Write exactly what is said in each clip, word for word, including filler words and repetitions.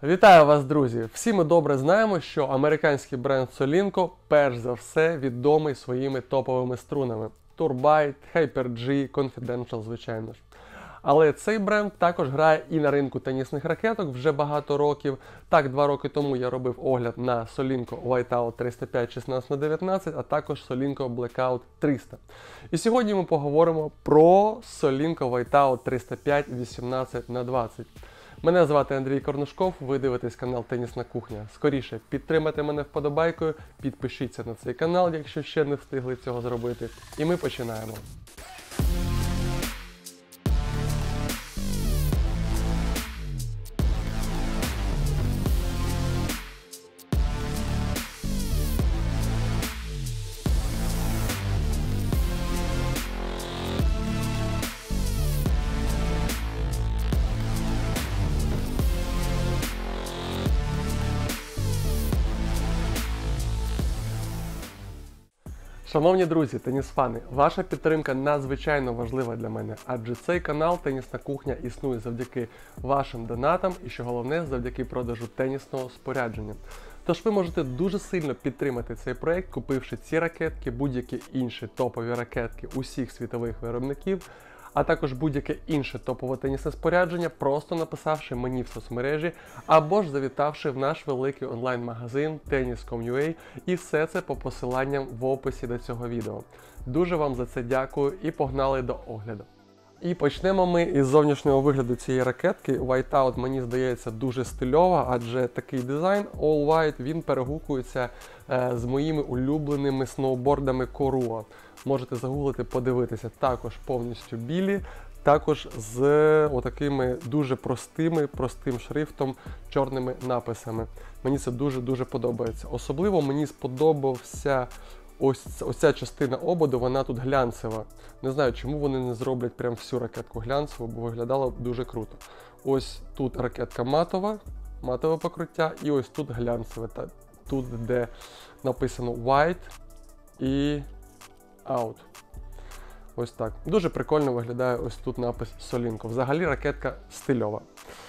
Вітаю вас, друзі! Всі ми добре знаємо, що американський бренд Solinco перш за все відомий своїми топовими струнами. Tour-Bite, Hyper-G, Confidential, звичайно ж. Але цей бренд також грає і на ринку тенісних ракеток вже багато років. Так, два роки тому я робив огляд на Solinco Whiteout триста п'ять шістнадцять на дев'ятнадцять, а також Solinco Blackout триста. І сьогодні ми поговоримо про Solinco Whiteout триста п'ять вісімнадцять на двадцять. Мене звати Андрій Корнушков, ви дивитесь канал Тенісна Кухня. Скоріше підтримайте мене вподобайкою, підпишіться на цей канал, якщо ще не встигли цього зробити. І ми починаємо. Шановні друзі, тенісфани, ваша підтримка надзвичайно важлива для мене, адже цей канал Тенісна Кухня існує завдяки вашим донатам і, що головне, завдяки продажу тенісного спорядження. Тож ви можете дуже сильно підтримати цей проект, купивши ці ракетки, будь-які інші топові ракетки усіх світових виробників, а також будь-яке інше топове тенісне спорядження, просто написавши мені в соцмережі, або ж завітавши в наш великий онлайн-магазин теніс крапка ком крапка ю а, і все це по посиланням в описі до цього відео. Дуже вам за це дякую і погнали до огляду. І почнемо ми із зовнішнього вигляду цієї ракетки. Whiteout, мені здається, дуже стильова, адже такий дизайн All White, він перегукується е, з моїми улюбленими сноубордами Корua. Можете загуглити, подивитися. Також повністю білі, також з отакими дуже простими, простим шрифтом, чорними написами. Мені це дуже-дуже подобається. Особливо мені сподобався ось, ось ця частина ободу, вона тут глянцева. Не знаю, чому вони не зроблять прям всю ракетку глянцеву, бо виглядало б дуже круто. Ось тут ракетка матова, матове покриття, і ось тут глянцеве. Тут, де написано White і Out. Ось так. Дуже прикольно виглядає ось тут напис Solinco. Взагалі ракетка стильова.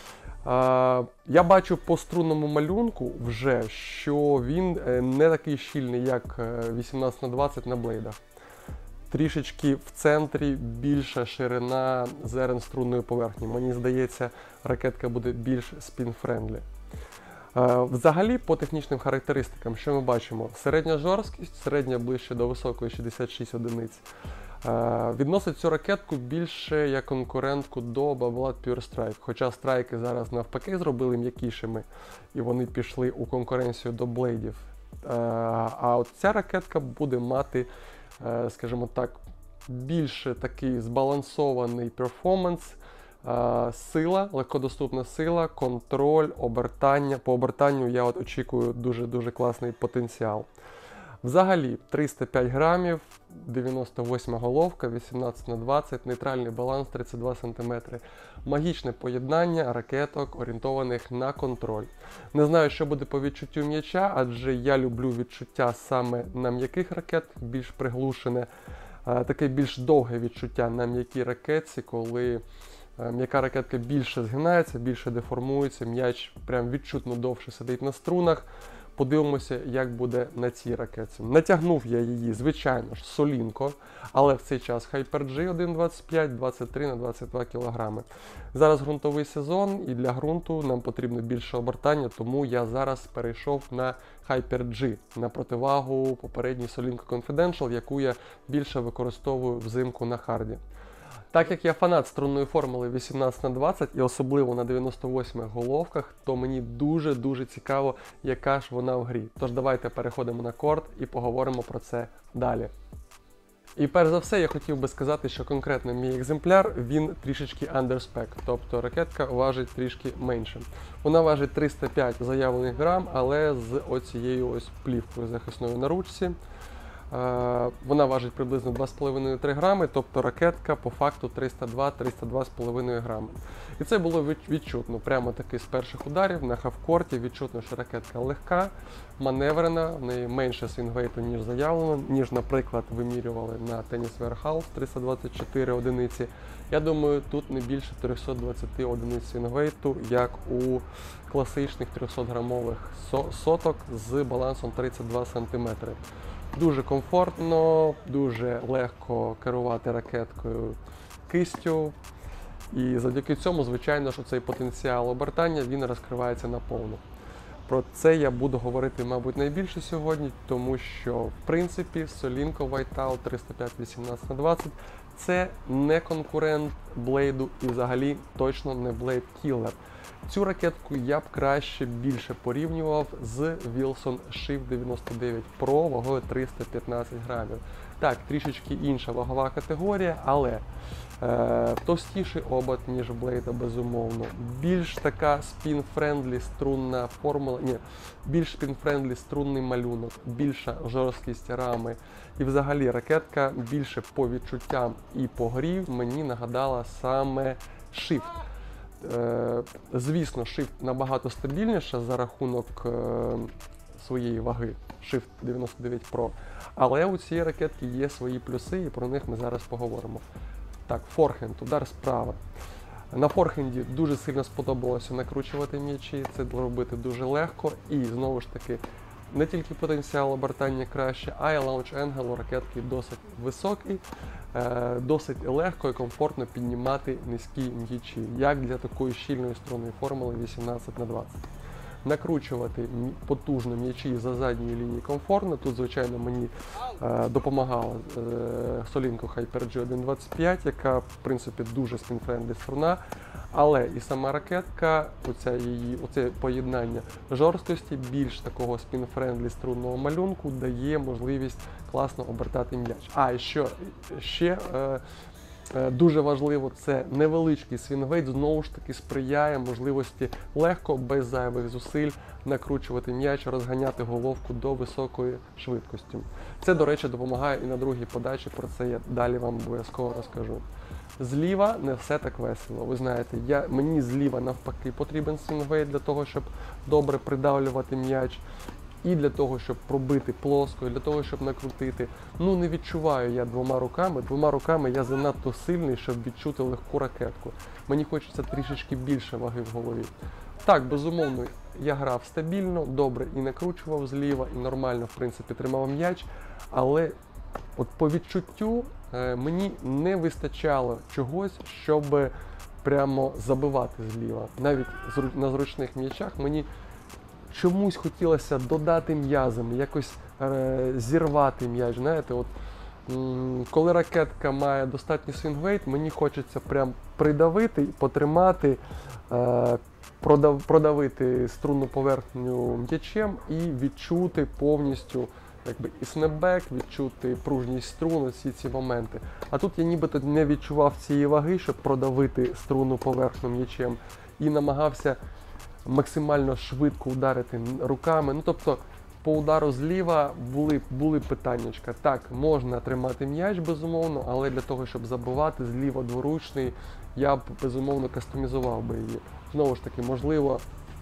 А, я бачу по струнному малюнку вже, що він не такий щільний, як вісімнадцять на двадцять на блейдах. Трішечки в центрі більша ширина зерен струнної поверхні. Мені здається, ракетка буде більш спін-френдлі. Взагалі, по технічним характеристикам, що ми бачимо? Середня жорсткість, середня ближче до високої шістдесят шість одиниць. Відносить цю ракетку більше як конкурентку до Babolat Pure Strike. Хоча страйки зараз навпаки зробили м'якішими і вони пішли у конкуренцію до блейдів. А от ця ракетка буде мати, скажімо так, більше такий збалансований перформанс. Сила, легкодоступна сила, контроль, обертання. По обертанню я от очікую дуже-дуже класний потенціал. Взагалі, триста п'ять грамів, дев'яносто восьма головка, вісімнадцять на двадцять, нейтральний баланс тридцять два сантиметри. Магічне поєднання ракеток, орієнтованих на контроль. Не знаю, що буде по відчуттю м'яча, адже я люблю відчуття саме на м'яких ракет, більш приглушене. Таке більш довге відчуття на м'якій ракетці, коли м'яка ракетка більше згинається, більше деформується, м'яч прям відчутно довше сидить на струнах. Подивимося, як буде на цій ракетці. Натягнув я її, звичайно ж, Solinco, але в цей час Hyper-G один двадцять п'ять двадцять три на двадцять два кілограми. Зараз ґрунтовий сезон, і для ґрунту нам потрібно більше обертання, тому я зараз перейшов на Hyper-G, на противагу попередній Solinco Confidential, яку я більше використовую взимку на харді. Так як я фанат струнної формули вісімнадцять на двадцять і особливо на дев'яносто восьмих головках, то мені дуже-дуже цікаво, яка ж вона в грі. Тож давайте переходимо на корт і поговоримо про це далі. І перш за все я хотів би сказати, що конкретно мій екземпляр, він трішечки underspec, тобто ракетка важить трішки менше. Вона важить триста п'ять заявлених грам, але з оцією ось плівкою захисною на ручці. Вона важить приблизно два з половиною - три грами, тобто ракетка по факту триста два - триста два з половиною грами. І це було відчутно, прямо таки з перших ударів на хавкорті відчутно, що ракетка легка, маневрена, в неї менше свінгвейту, ніж заявлено, ніж, наприклад, вимірювали на Tennis Warehouse триста двадцять чотири одиниці. Я думаю, тут не більше триста двадцять одиниць свінгвейту, як у класичних трьохсотграмових соток з балансом тридцять два сантиметри. Дуже комфортно, дуже легко керувати ракеткою кистю. І завдяки цьому, звичайно, що цей потенціал обертання, він розкривається наповну. Про це я буду говорити, мабуть, найбільше сьогодні, тому що, в принципі, Solinco Whiteout триста п'ять вісімнадцять на двадцять – це не конкурент блейду і взагалі точно не блейд кілер. Цю ракетку я б краще більше порівнював з Wilson Shift дев'яносто дев'ять Pro вагою триста п'ятнадцять грамів. Так, трішечки інша вагова категорія, але е, товстіший обод, ніж блейда, безумовно. Більш така спін-френдлі струнна формула, ні, більш спін-френдлі струнний малюнок, більша жорсткість рами. І взагалі ракетка більше по відчуттям і по грі мені нагадала саме Shift. Е, звісно, Shift набагато стабільніша за рахунок е, своєї ваги, Shift дев'яносто дев'ять Pro, але у цієї ракетки є свої плюси, і про них ми зараз поговоримо. Так, форхенд, удар справа. На форхенді дуже сильно сподобалося накручувати м'ячі, це робити дуже легко, і знову ж таки, не тільки потенціал обертання краще, а й лаунч енгел у ракетки досить високий, досить легко і комфортно піднімати низькі м'ячі, як для такої щільної струнної формули вісімнадцять на двадцять. Накручувати потужно м'ячі за задньої лінії комфортно. Тут, звичайно, мені е, допомагала е, Solinco Hyper-G сто двадцять п'ять, яка, в принципі, дуже спін-френдлі струна. Але і сама ракетка, оця її, оце поєднання жорсткості, більш такого спін-френдлі струнного малюнку дає можливість класно обертати м'яч. А, і що ще е, е, дуже важливо, це невеличкий свінгвейт, знову ж таки сприяє можливості легко, без зайвих зусиль накручувати м'яч, розганяти головку до високої швидкості. Це, до речі, допомагає і на другій подачі, про це я далі вам обов'язково розкажу. Зліва не все так весело. Ви знаєте, я, мені зліва навпаки потрібен свінгвейт для того, щоб добре придавлювати м'яч, і для того, щоб пробити плоско, і для того, щоб накрутити. Ну, не відчуваю я двома руками. Двома руками я занадто сильний, щоб відчути легку ракетку. Мені хочеться трішечки більше ваги в голові. Так, безумовно, я грав стабільно, добре і накручував зліва, і нормально, в принципі, тримав м'яч, але от по відчуттю е, мені не вистачало чогось, щоб прямо забивати зліва. Навіть на зручних м'ячах мені чомусь хотілося додати м'язами, якось е, зірвати м'яч. Знаєте, от, м коли ракетка має достатній свінгвейт, мені хочеться прям придавити, потримати, е, продав, продавити струнну поверхню м'ячем і відчути повністю якби і снепбек, відчути пружність струн, всі ці моменти. А тут я нібито не відчував цієї ваги, щоб продавити струнну поверхню м'ячем, і намагався максимально швидко ударити руками. Ну, тобто, по удару зліва були, були питаннячка. Так, можна тримати м'яч, безумовно, але для того, щоб забивати зліва дворучний, я б, безумовно, кастомізував би її. Знову ж таки, можливо,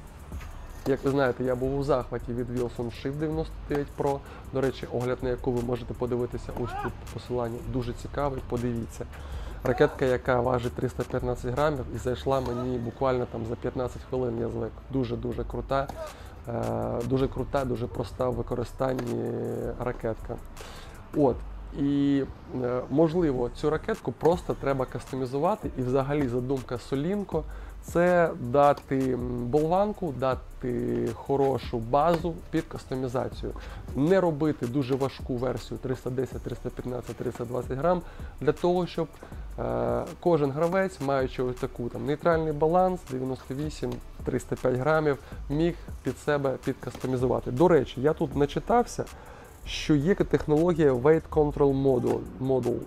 як ви знаєте, я був у захваті від Wilson Shift дев'яносто дев'ять Pro. До речі, огляд на яку ви можете подивитися ось тут по посиланню. Дуже цікавий, подивіться. Ракетка, яка важить триста п'ятнадцять грамів, і зайшла мені буквально там за п'ятнадцять хвилин, я звик. Дуже-дуже крута, дуже крута, дуже проста в використанні ракетка. От. І, можливо, цю ракетку просто треба кастомізувати, і взагалі задумка Solinco – це дати болванку, дати хорошу базу під кастомізацію. Не робити дуже важку версію триста десять, триста п'ятнадцять, триста двадцять грам, для того, щоб е, кожен гравець, маючи ось таку там нейтральний баланс, дев'яносто вісім - триста п'ять грамів, міг під себе підкастомізувати. До речі, я тут начитався, що є технологія Weight Control Module. Module.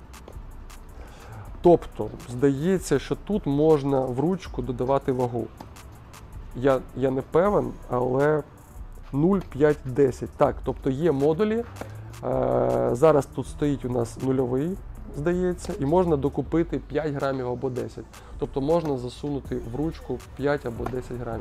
Тобто, здається, що тут можна в ручку додавати вагу. Я, я не певен, але нуль, п'ять, десять. Так, тобто є модулі, Е, зараз тут стоїть у нас нульовий, здається, і можна докупити п'ять грамів або десять. Тобто можна засунути в ручку п'ять або десять грамів.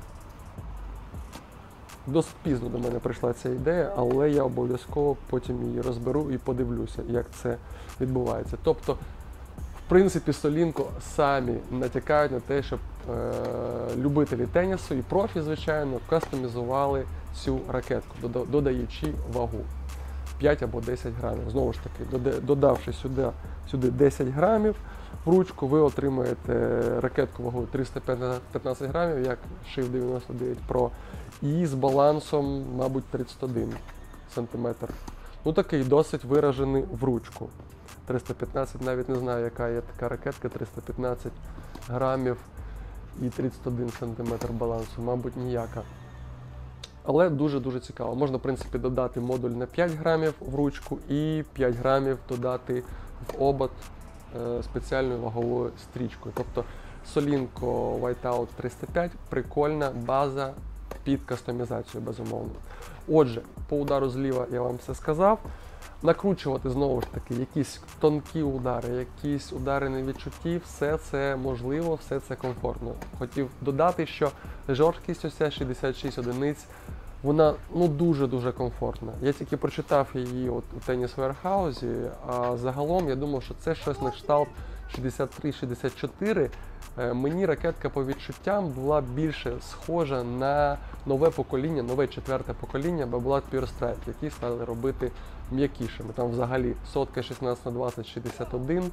Досить пізно до мене прийшла ця ідея, але я обов'язково потім її розберу і подивлюся, як це відбувається. Тобто, в принципі, Solinco самі натякають на те, щоб е, любителі тенісу і профі, звичайно, кастомізували цю ракетку, додаючи вагу п'ять або десять грамів. Знову ж таки, додавши сюди, сюди десять грамів в ручку, ви отримаєте ракетку вагою триста п'ятнадцять грамів, як Shift дев'яносто дев'ять Pro, і з балансом, мабуть, тридцять один сантиметр. Ну, такий досить виражений в ручку. триста п'ятнадцять, навіть не знаю, яка є така ракетка, триста п'ятнадцять грамів і тридцять один сантиметр балансу, мабуть, ніяка. Але дуже-дуже цікаво. Можна, в принципі, додати модуль на п'ять грамів в ручку і п'ять грамів додати в обод е, спеціальною ваговою стрічкою. Тобто Solinco Whiteout триста п'ять – прикольна база під кастомізацію, безумовно. Отже, по удару зліва я вам все сказав. Накручувати, знову ж таки, якісь тонкі удари, якісь удари невідчутті, все це можливо, все це комфортно. Хотів додати, що жорсткість ось ця шістдесят шість одиниць, вона ну дуже-дуже комфортна. Я тільки прочитав її от у Tennis Warehouse, а загалом я думав, що це щось на кшталт шістдесят три шістдесят чотири. Мені ракетка по відчуттям була більше схожа на нове покоління, нове четверте покоління Babolat Pure Strike, які стали робити м'якішими. Там взагалі сотка шістнадцять на двадцять шістдесят один,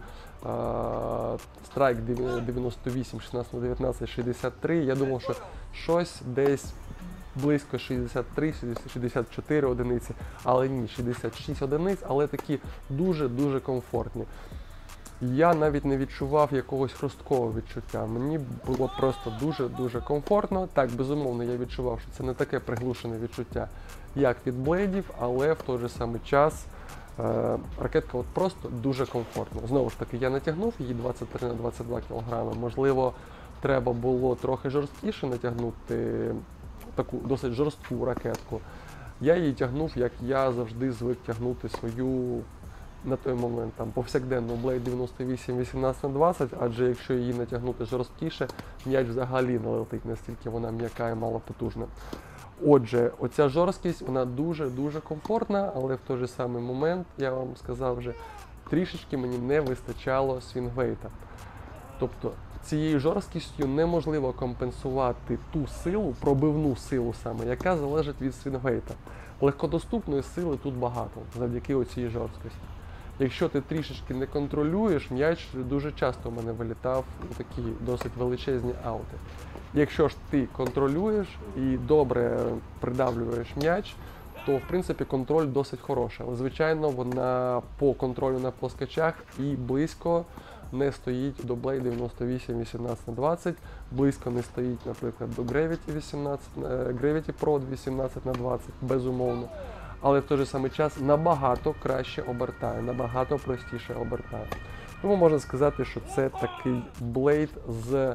Strike дев'яносто вісім шістнадцять на дев'ятнадцять шістдесят три. Я думав, що щось десь близько шістдесят три шістдесят чотири одиниці, але ні, шістдесят шість одиниць, але такі дуже-дуже комфортні. Я навіть не відчував якогось хрусткового відчуття. Мені було просто дуже-дуже комфортно. Так, безумовно, я відчував, що це не таке приглушене відчуття, як від блейдів, але в той же самий час е, ракетка от просто дуже комфортна. Знову ж таки, я натягнув її двадцять три на двадцять два кілограми. Можливо, треба було трохи жорсткіше натягнути таку досить жорстку ракетку. Я її тягнув, як я завжди звик тягнути свою на той момент там повсякденну Blade дев'яносто вісім вісімнадцять на двадцять, адже якщо її натягнути жорсткіше, м'яч взагалі не летить, настільки вона м'яка і малопотужна. Отже, оця жорсткість, вона дуже-дуже комфортна, але в той же самий момент, я вам сказав вже, трішечки мені не вистачало свінгвейта. Тобто цією жорсткістю неможливо компенсувати ту силу, пробивну силу саме, яка залежить від свінгвейта. Легкодоступної сили тут багато, завдяки оцій жорсткості. Якщо ти трішечки не контролюєш, м'яч дуже часто в мене вилітав у такі досить величезні аути. Якщо ж ти контролюєш і добре придавлюєш м'яч, то в принципі контроль досить хороший. Але звичайно, вона по контролю на плоскочах і близько не стоїть до Blade дев'яносто вісім вісімнадцять на двадцять, близько не стоїть, наприклад, до Gravity вісімнадцять, Gravity Pro вісімнадцять на двадцять, безумовно. Але в той же самий час набагато краще обертає, набагато простіше обертає. Тому можна сказати, що це такий блейд з е,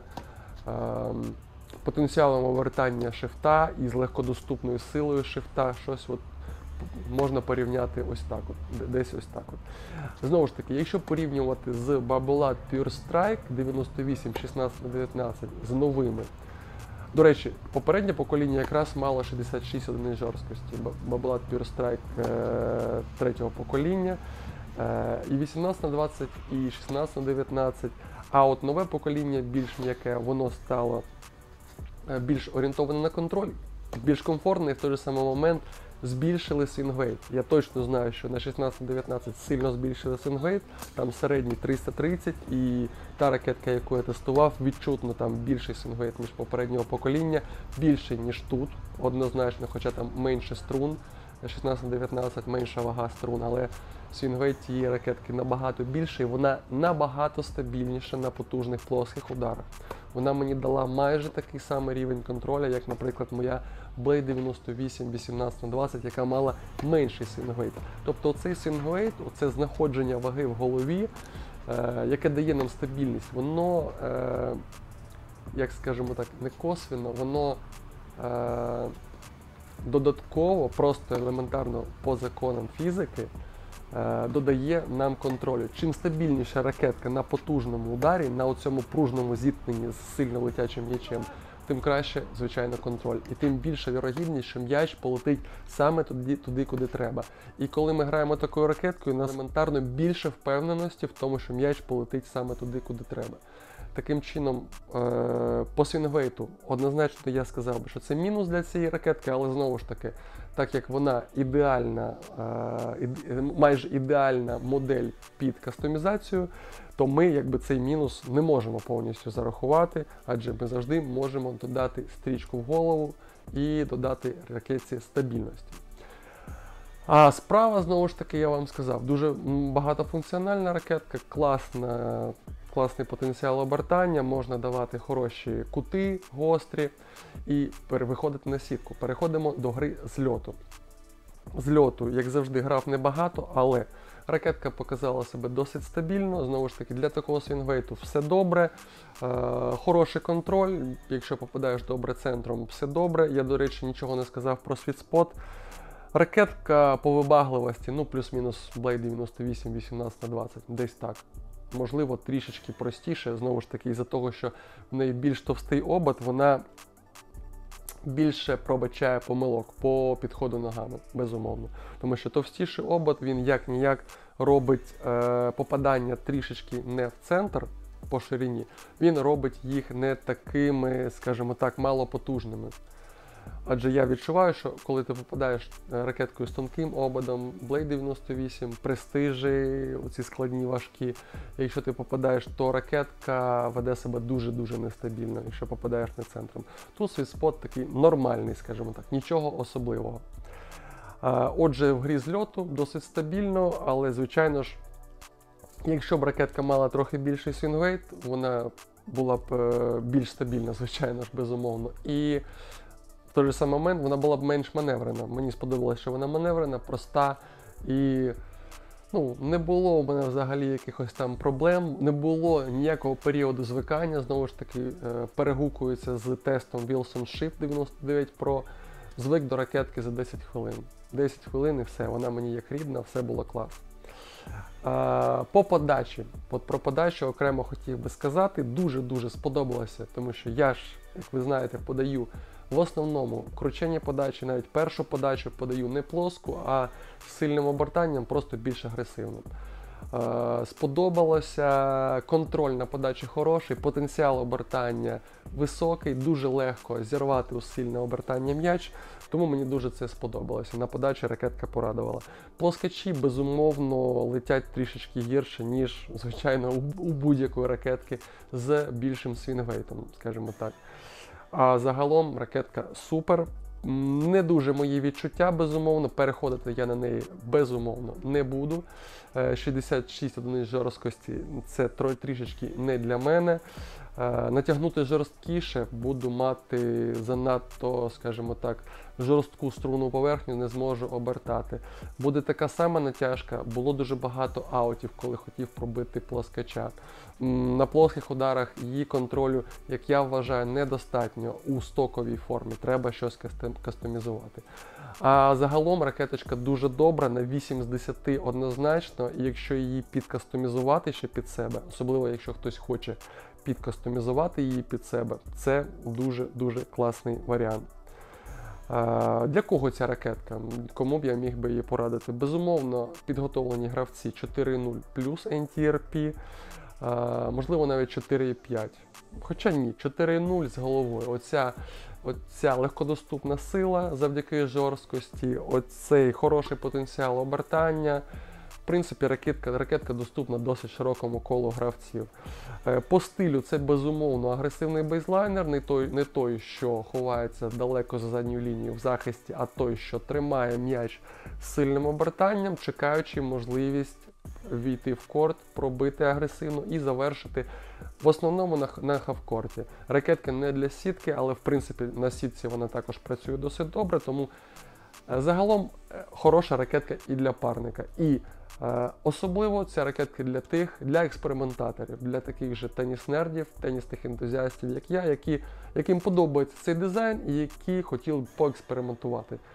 потенціалом обертання шифта і з легкодоступною силою шифта. Щось от можна порівняти ось так от, десь ось так от. Знову ж таки, якщо порівнювати з Babolat Pure Strike дев'яносто вісім шістнадцять на дев'ятнадцять з новими. До речі, попереднє покоління якраз мало шістдесят шість одиниць жорсткості, Babolat Pure Strike е, третього покоління, е, і вісімнадцять на двадцять, і шістнадцять на дев'ятнадцять, а от нове покоління більш м'яке, воно стало е, більш орієнтоване на контроль, більш комфортне і в той же самий момент збільшили свінгвейт. Я точно знаю, що на шістнадцять на дев'ятнадцять сильно збільшили свінгвейт, там середній триста тридцять, і та ракетка, яку я тестував, відчутно там більший свінгвейт, ніж попереднього покоління, більший, ніж тут, однозначно, хоча там менше струн, шістнадцять на дев'ятнадцять, менша вага струн, але свінгвейт тієї ракетки набагато більший, вона набагато стабільніша на потужних плоских ударах. Вона мені дала майже такий самий рівень контроля, як, наприклад, моя Blade дев'яносто вісім вісімнадцять на двадцять, яка мала менший свінгвейт. Тобто цей свінгвейт, оце знаходження ваги в голові, е, яке дає нам стабільність, воно, е, як скажімо так, не косвенно, воно е, додатково, просто елементарно по законам фізики, додає нам контролю. Чим стабільніша ракетка на потужному ударі, на цьому пружному зіткненні з сильно летячим м'ячем, тим краще, звичайно, контроль. І тим більша вірогідність, що м'яч полетить саме туди, туди, куди треба. І коли ми граємо такою ракеткою, у нас елементарно більше впевненості в тому, що м'яч полетить саме туди, куди треба. Таким чином, по свінгвейту однозначно я сказав би, що це мінус для цієї ракетки, але знову ж таки, так як вона ідеальна, майже ідеальна модель під кастомізацію, то ми якби цей мінус не можемо повністю зарахувати, адже ми завжди можемо додати стрічку в голову і додати ракетці стабільності. А справа, знову ж таки, я вам сказав, дуже багатофункціональна ракетка, класна, класний потенціал обертання, можна давати хороші кути, гострі і виходити на сітку. Переходимо до гри з льоту. З льоту, як завжди, грав небагато, але ракетка показала себе досить стабільно. Знову ж таки, для такого свінгвейту все добре, е, хороший контроль, якщо попадаєш добре центром, все добре. Я, до речі, нічого не сказав про світспот. Ракетка по вибагливості, ну, плюс-мінус Blade дев'яносто вісім вісімнадцять на двадцять, десь так. Можливо, трішечки простіше, знову ж таки, із-за того, що в неї більш товстий обод, вона більше пробачає помилок по підходу ногами, безумовно. Тому що товстіший обод, він як-ніяк робить е, попадання трішечки не в центр по ширині, він робить їх не такими, скажімо так, малопотужними. Адже я відчуваю, що коли ти попадаєш ракеткою з тонким ободом, Blade дев'яносто вісім, престижі, оці складні, важкі, якщо ти попадаєш, то ракетка веде себе дуже-дуже нестабільно, якщо попадаєш не центром. Тут світспот такий нормальний, скажімо так, нічого особливого. Отже, в грі з льоту досить стабільно, але, звичайно ж, якщо б ракетка мала трохи більший свінгвейт, вона була б більш стабільна, звичайно ж, безумовно. І в той же самий момент вона була б менш маневрена. Мені сподобалося, що вона маневрена, проста і ну, не було у мене взагалі якихось там проблем, не було ніякого періоду звикання. Знову ж таки, перегукується з тестом Wilson Shift дев'яносто дев'ять Pro. Звик до ракетки за десять хвилин. десять хвилин і все, вона мені як рідна, все було клас. А, по подачі. От про подачу окремо хотів би сказати, дуже-дуже сподобалося, тому що я ж, як ви знаєте, подаю в основному кручені подачі, навіть першу подачу подаю не плоску, а з сильним обертанням, просто більш агресивним. Е, сподобалося, контроль на подачі хороший, потенціал обертання високий, дуже легко зірвати у сильне обертання м'яч, тому мені дуже це сподобалося. На подачі ракетка порадувала. Плоскачі, безумовно, летять трішечки гірше, ніж, звичайно, у, у будь-якої ракетки з більшим свінгвейтом, скажімо так. А загалом ракетка супер. Не дуже мої відчуття, безумовно, переходити я на неї безумовно не буду. шістдесят шість одиниць жорсткості – це трішечки не для мене. Натягнути жорсткіше, буду мати занадто, скажімо так, жорстку струнну поверхню, не зможу обертати. Буде така сама натяжка, було дуже багато аутів, коли хотів пробити плоскача. На плоских ударах її контролю, як я вважаю, недостатньо у стоковій формі, треба щось кастомізувати. А загалом ракеточка дуже добра, на вісім з десяти однозначно, і якщо її підкастомізувати ще під себе, особливо якщо хтось хоче підкастомізувати її під себе, це дуже-дуже класний варіант. А, для кого ця ракетка? Кому б я міг би її порадити? Безумовно, підготовлені гравці чотири нуль плюс ен ті ар пі, а, можливо навіть чотири п'ять. Хоча ні, чотири нуль з головою. Оця, оця легкодоступна сила завдяки жорсткості, оцей хороший потенціал обертання. В принципі, ракетка, ракетка доступна досить широкому колу гравців. По стилю це, безумовно, агресивний бейзлайнер, не той, не той, що ховається далеко за задньою лінією в захисті, а той, що тримає м'яч з сильним обертанням, чекаючи можливість війти в корт, пробити агресивно і завершити в основному на, на хавкорті. Ракетка не для сітки, але в принципі на сітці вона також працює досить добре, тому загалом хороша ракетка і для парника. І е, особливо ця ракетка для тих, для експериментаторів, для таких же теніс-нердів, тенісних ентузіастів, як я, які, яким подобається цей дизайн і які хотіли б поекспериментувати.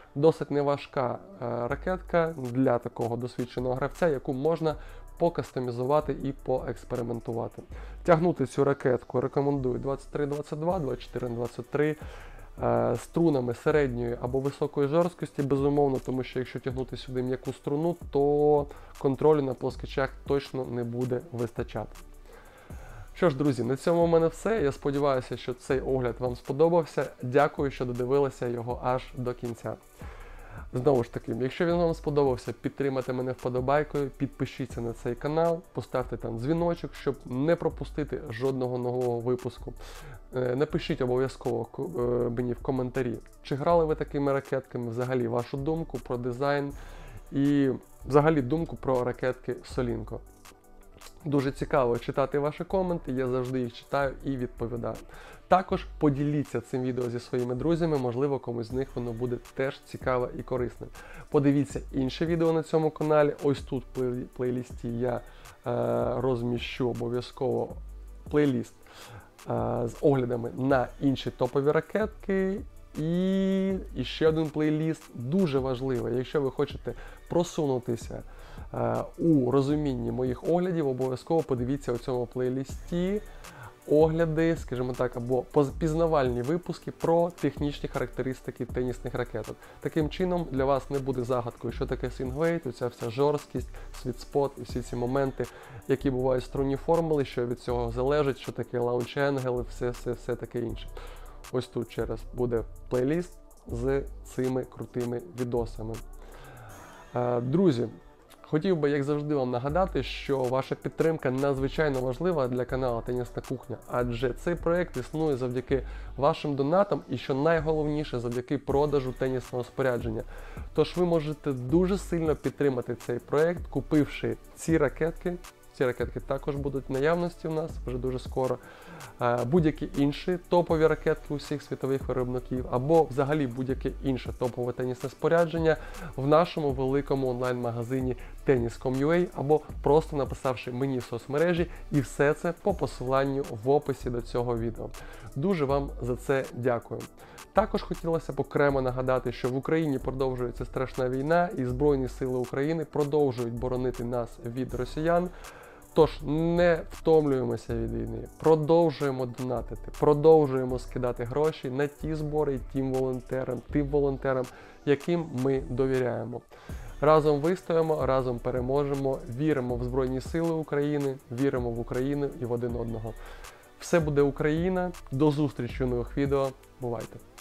Досить неважка ракетка для такого досвідченого гравця, яку можна покастомізувати і поекспериментувати. Тягнути цю ракетку рекомендую двадцять три двадцять два, двадцять чотири двадцять три, струнами середньої або високої жорсткості, безумовно, тому що якщо тягнути сюди м'яку струну, то контролю на плоскочах точно не буде вистачати. Що ж, друзі, на цьому в мене все. Я сподіваюся, що цей огляд вам сподобався. Дякую, що додивилися його аж до кінця. Знову ж таки, якщо він вам сподобався, підтримайте мене вподобайкою, підпишіться на цей канал, поставте там дзвіночок, щоб не пропустити жодного нового випуску. Напишіть обов'язково мені в коментарі, чи грали ви такими ракетками, взагалі вашу думку про дизайн і взагалі думку про ракетки Solinco. Дуже цікаво читати ваші коменти, я завжди їх читаю і відповідаю. Також поділіться цим відео зі своїми друзями, можливо, комусь з них воно буде теж цікаве і корисне. Подивіться інші відео на цьому каналі, ось тут в плейлісті я е, розміщу обов'язково плейліст е, з оглядами на інші топові ракетки. І, і ще один плейліст дуже важливий, якщо ви хочете просунутися е, у розумінні моїх оглядів, обов'язково подивіться у цьому плейлісті огляди, скажімо так, або пізнавальні випуски про технічні характеристики тенісних ракеток. Таким чином для вас не буде загадкою, що таке свінгвейт, оця вся жорсткість, світспот і всі ці моменти, які бувають в струнній формулі, що від цього залежить, що таке лаунч-енгел, все, все, все таке інше. Ось тут ще раз буде плейліст з цими крутими відосами. Друзі, хотів би, як завжди, вам нагадати, що ваша підтримка надзвичайно важлива для каналу Тенісна Кухня, адже цей проєкт існує завдяки вашим донатам і, що найголовніше, завдяки продажу тенісного спорядження. Тож ви можете дуже сильно підтримати цей проєкт, купивши ці ракетки. Ці ракетки також будуть в наявності у нас вже дуже скоро. Будь-які інші топові ракетки усіх світових виробників, або взагалі будь-яке інше топове тенісне спорядження в нашому великому онлайн-магазині теніс крапка ком ю а, або просто написавши мені в соцмережі, і все це по посиланню в описі до цього відео. Дуже вам за це дякую. Також хотілося б окремо нагадати, що в Україні продовжується страшна війна і Збройні Сили України продовжують боронити нас від росіян. Тож не втомлюємося від війни, продовжуємо донатити, продовжуємо скидати гроші на ті збори, тим волонтерам, тим волонтерам, яким ми довіряємо. Разом вистоїмо, разом переможемо, віримо в Збройні Сили України, віримо в Україну і в один одного. Все буде Україна, до зустрічі у нових відео, бувайте!